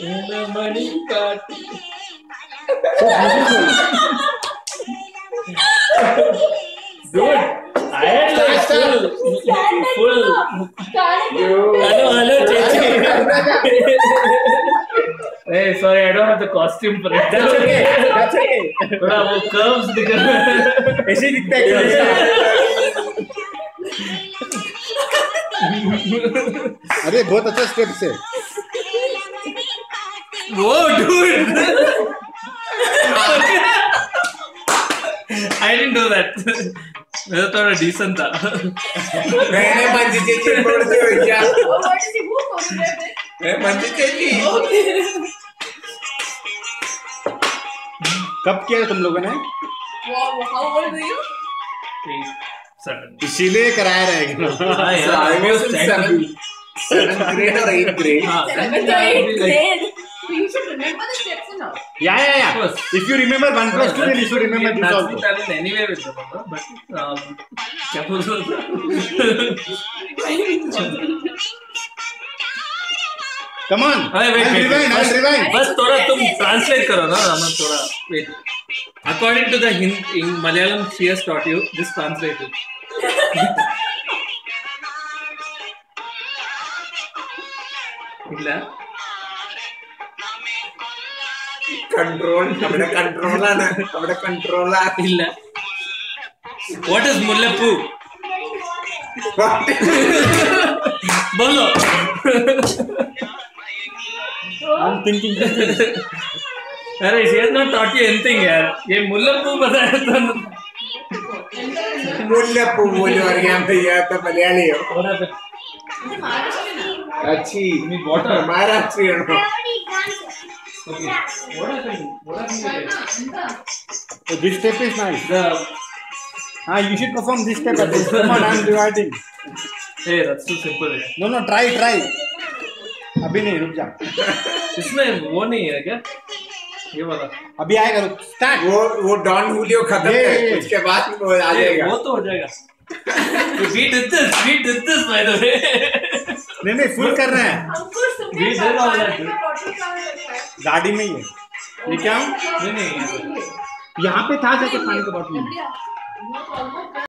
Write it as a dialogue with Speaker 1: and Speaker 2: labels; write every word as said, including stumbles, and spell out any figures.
Speaker 1: मणि काट Dude, I had like full, full. Hello, hello, Chechi. Hey, sorry, I don't have the costume for it.
Speaker 2: That's okay. That's okay.
Speaker 1: थोड़ा वो curves दिख रहा है.
Speaker 2: ऐसे दिखता है. अरे बहुत अच्छा स्टेप्स है.
Speaker 1: Whoa, dude. I didn't do that. मेरा थोड़ा decent था.
Speaker 3: मैंने मंजी चेची बोल दिया क्या? मैं मंजी चेची.
Speaker 2: कब किया तुम लोगों ने? इसीलिए कराया रहेगा.
Speaker 1: हाँ यार, I was trying to.
Speaker 3: Seventh grade or eighth grade?
Speaker 4: Seventh or eighth grade. So you should remember the steps and all.
Speaker 2: Yeah, yeah, yeah. If you remember one plus two, then you should remember this
Speaker 1: That's
Speaker 2: also.
Speaker 1: the talent anyway with the papa, but um, क्या बोल रहा था?
Speaker 2: Come on.
Speaker 1: Hey, wait,
Speaker 2: I'll
Speaker 1: wait,
Speaker 2: rewind.
Speaker 1: wait.
Speaker 2: I'll rewind.
Speaker 1: बस थोड़ा तुम translate करो ना, रामा थोड़ा. Wait. According to the Hindi, in Malayalam, she has taught you. Just translate it. ಇಲ್ಲ
Speaker 3: Control. अपने control आना. अपने control आ.
Speaker 1: ಇಲ್ಲ. What is मुल्लपू? बोलो.
Speaker 2: I'm thinking.
Speaker 1: अरे she has not taught you anything यार. ये मुल्लपू बताया तो.
Speaker 3: मुल्लपू बोलो और यहाँ पे यार तो मलयाली हो. अच्छी. महाराष्ट्री हो.
Speaker 1: Okay. What happened? What happened?
Speaker 2: So this step is nice.
Speaker 1: The
Speaker 2: Ah, you should perform this step at least. Come on, I'm rewarding.
Speaker 1: hey, that's too simple.
Speaker 2: No, no, try, try. अभी नहीं, रुक जा.
Speaker 1: इसमें वो नहीं है क्या? ये वाला.
Speaker 2: अभी आएगा, रुक. Start.
Speaker 3: वो वो डॉन हुलियो खत्म
Speaker 2: ये,
Speaker 3: है.
Speaker 2: ये.
Speaker 3: उसके बाद वो आ
Speaker 1: ये
Speaker 3: जाएगा.
Speaker 1: वो तो हो जाएगा. We did this. We did this by the way.
Speaker 2: नहीं नहीं, फुल कर रहे हैं.
Speaker 1: We did all that.
Speaker 2: गाड़ी में ही है. ये क्या?
Speaker 1: नहीं नहीं.
Speaker 2: यहाँ पे था जाके पानी का बॉटल.